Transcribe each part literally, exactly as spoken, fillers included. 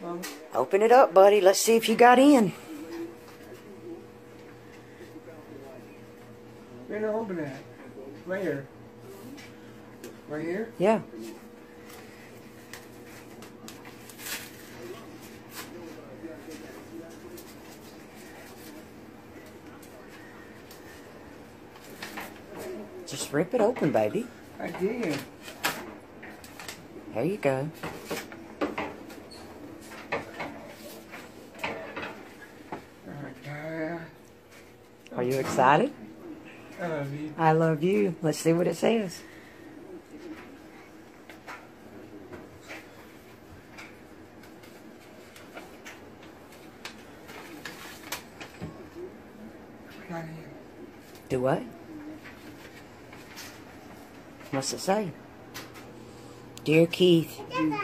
Mom. Open it up, buddy. Let's see if you got in. Where to open it? Where? Right here? Yeah. Just rip it open, baby. I did. There you go. Okay. Are you excited? I love you. I love you. Let's see what it says. Do what? What's it say? Dear Keith,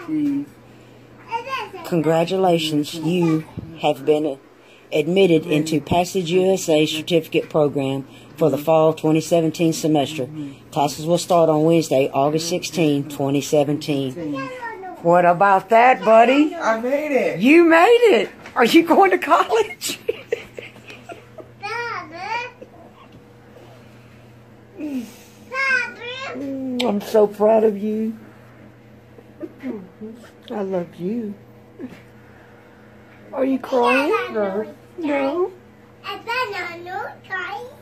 congratulations. You have been admitted into Passage U S A certificate program for the fall twenty seventeen semester. Classes will start on Wednesday, August sixteenth, twenty seventeen. What about that, buddy? I made it. You made it. Are you going to college? I'm so proud of you. I love you. Are you crying? No. No.